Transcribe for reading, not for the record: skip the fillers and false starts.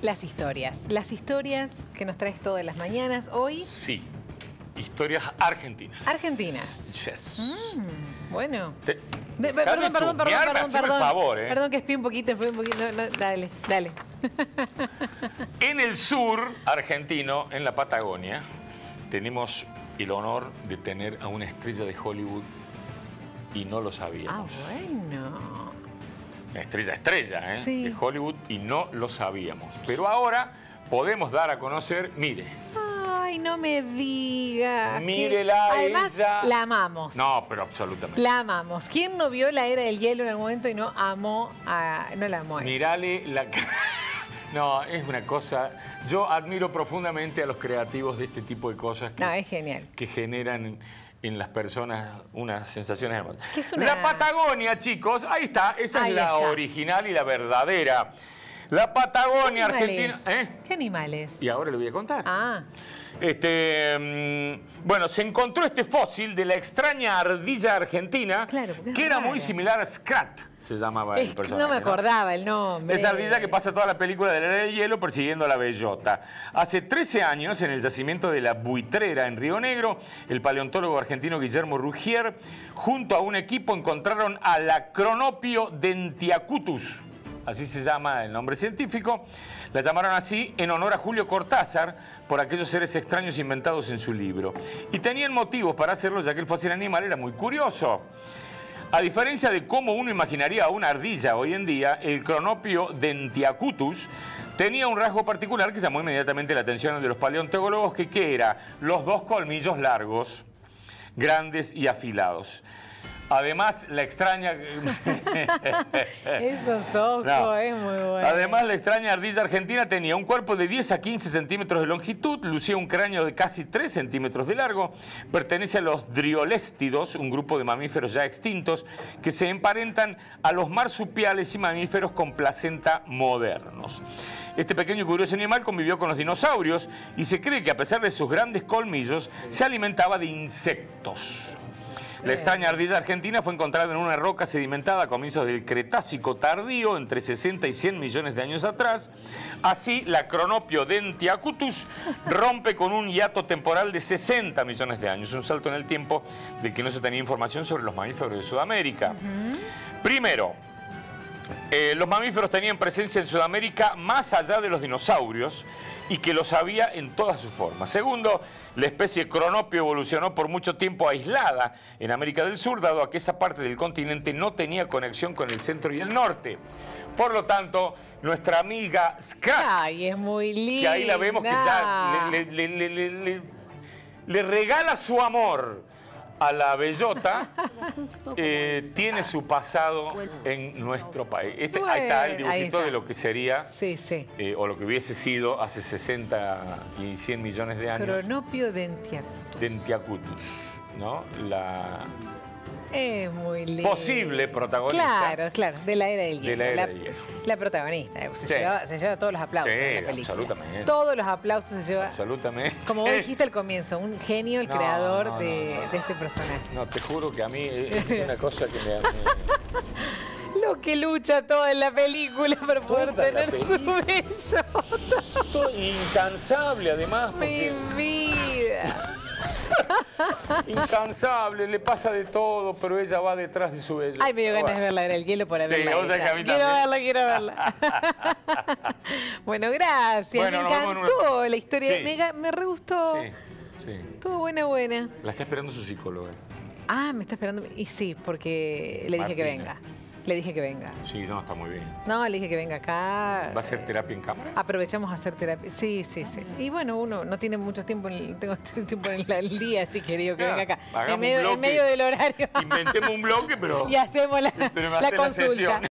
Las historias que nos traes todas las mañanas. Hoy... Sí, historias argentinas. Argentinas. Yes. Bueno. Perdón. Por favor, Perdón que espí un poquito. No, dale. En el sur argentino, en la Patagonia, tenemos el honor de tener a una estrella de Hollywood y no lo sabíamos. Ah, bueno. Una estrella, ¿eh? Sí. De Hollywood y no lo sabíamos. Pero ahora podemos dar a conocer, mire. Ay, no me digas. Mírela, además, ella. La amamos. No, pero absolutamente. La amamos. ¿Quién no vio la era del hielo en algún momento y no la amó a ella? Mirale la cara. No, es una cosa... Yo admiro profundamente a los creativos de este tipo de cosas que, es genial. Que generan en las personas unas sensaciones hermosas. ¿Qué es una... La Patagonia, chicos, ahí está. Esa es la original y la verdadera. La Patagonia argentina... ¿Qué animales? Y ahora le voy a contar. Ah. Bueno, se encontró este fósil de la extraña ardilla argentina, que era muy similar a Scrat, se llamaba el personaje. No me acordaba el nombre. Esa ardilla que pasa toda la película de la era del hielo persiguiendo a la bellota. Hace 13 años, en el yacimiento de la Buitrera, en Río Negro, el paleontólogo argentino Guillermo Ruggier, junto a un equipo, encontraron a la Cronopio dentiacutus. Así se llama el nombre científico. La llamaron así en honor a Julio Cortázar por aquellos seres extraños inventados en su libro. Y tenían motivos para hacerlo, ya que el fósil animal era muy curioso. A diferencia de cómo uno imaginaría a una ardilla hoy en día, el Cronopio dentiacutus tenía un rasgo particular que llamó inmediatamente la atención de los paleontólogos, que era los dos colmillos largos, grandes y afilados. Además, la extraña... Esos ojos, es muy bueno. Además, la extraña ardilla argentina tenía un cuerpo de 10 a 15 centímetros de longitud, lucía un cráneo de casi 3 centímetros de largo, pertenece a los drioléstidos, un grupo de mamíferos ya extintos, que se emparentan a los marsupiales y mamíferos con placenta modernos. Este pequeño y curioso animal convivió con los dinosaurios y se cree que, a pesar de sus grandes colmillos, se alimentaba de insectos. La extraña ardilla argentina fue encontrada en una roca sedimentada a comienzos del Cretácico tardío, entre 60 y 100 millones de años atrás. Así, la Cronopio dentiacutus rompe con un hiato temporal de 60 millones de años, un salto en el tiempo del que no se tenía información sobre los mamíferos de Sudamérica. Primero, los mamíferos tenían presencia en Sudamérica más allá de los dinosaurios y que los había en todas sus formas. Segundo, la especie Cronopio evolucionó por mucho tiempo aislada en América del Sur, dado a que esa parte del continente no tenía conexión con el centro y el norte. Por lo tanto, nuestra amiga Scrat, ay, es muy linda, que ahí la vemos que ya le regala su amor a la bellota, tiene su pasado en nuestro país. Ahí está el dibujito de lo que sería, o lo que hubiese sido hace 60 y 100 millones de años. Cronopio dentiacutus, ¿no? Es muy lindo. Posible protagonista. Claro, de la era del hielo. De la era del hielo. La protagonista. Se lleva todos los aplausos en la película. Absolutamente. Todos los aplausos se lleva. Absolutamente. Como vos dijiste al comienzo, un genio, el creador de este personaje. No, te juro que a mí es una cosa que me... Lo que lucha todo en la película para poder tener su bellota. Incansable, además. Mi vida. Incansable, le pasa de todo, pero ella va detrás de su bellota. Ay, me dio ganas de verla en el hielo por haberla. Quiero verla. Bueno, gracias. Me encantó la historia. Me re gustó. Sí. Estuvo buena. La está esperando su psicóloga. Ah, me está esperando. Y sí, porque le dije que venga. Sí, no, está muy bien. No, le dije que venga acá. ¿Va a hacer terapia en cámara? Aprovechamos a hacer terapia. Sí. Y bueno, uno no tiene mucho tiempo, tengo tiempo en el día, así que digo que venga acá. En medio del horario. Inventemos un bloque, pero... Y hacemos la consulta.